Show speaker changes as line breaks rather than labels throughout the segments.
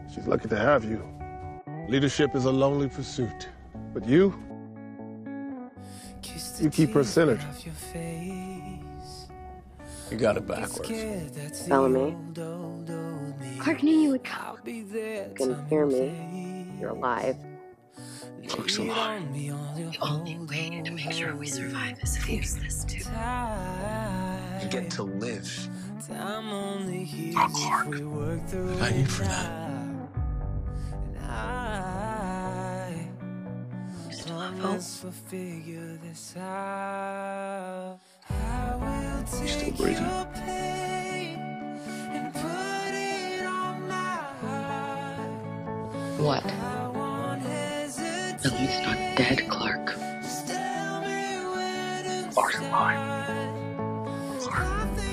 She's lucky to have you. Leadership is a lonely pursuit. But you keep her centered.
You got it backwards.
Bellamy. Clarke knew you would come. You can hear me. You're alive.
Clarke's alive.
The only way to make sure we survive is if we use this too.
You get to live.
Oh, Clarke. I got you for that.
You still have hope?
You still breathing.
What? Bellamy's not dead, Clarke.
Clarke's alive. Clarke.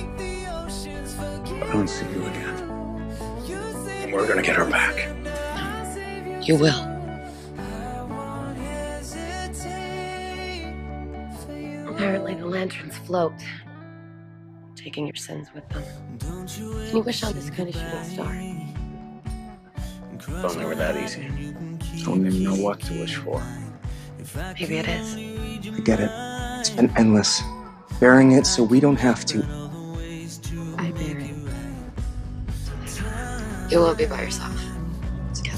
I'm gonna see you again. And we're gonna get her back.
You will. Apparently the lanterns float, taking your sins with them. Can you wish on this kind of shooting star?
If only were that easy. I don't even know what to wish for.
Maybe it is.
I get it. It's been endless. Bearing it so we don't have to.
I bear it. You will be by yourself. Together.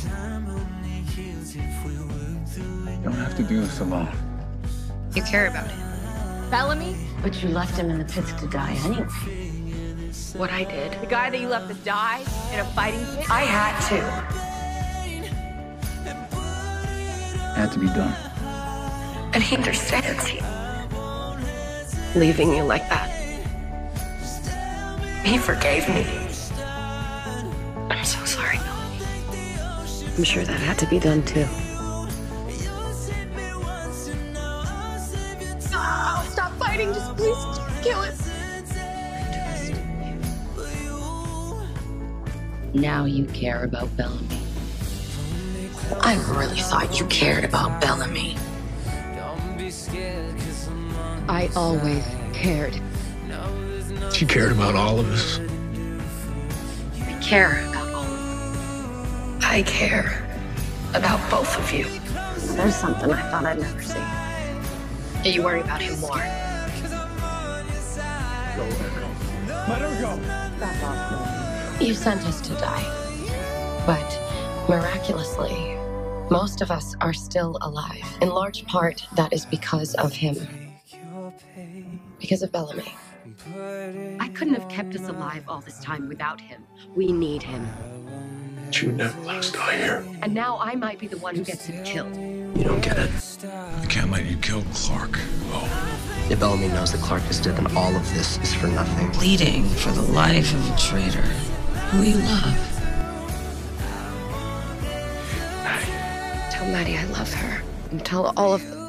You don't have to do this alone.
You care about him.
Bellamy?
But you left him in the pits to die anyway. What I did?
The guy that you left to die in a fighting pit?
I had to.
Had to be done.
And he understands. Leaving you like that. He forgave me. I'm so sorry, Bellamy. I'm sure that had to be done too.
Oh, stop fighting. Just please kill it.
Now you care about Bellamy. I really thought you cared about Bellamy. I always cared.
She cared about all of us.
I care about all of you. I care about both of you. There's something I thought I'd never see. You worry about him more.
Let her go.
That's awful. You sent us to die. But miraculously, most of us are still alive. In large part, that is because of him. Because of Bellamy. I couldn't have kept us alive all this time without him. We need him.
But you never let us die here.
And now I might be the one who gets him killed.
You don't get it.
I can't let you kill Clarke. Oh.
If Bellamy knows that Clarke is dead, then all of this is for nothing.
Pleading for the life of a traitor who you love.
Tell Maddie I love her. And tell all of them.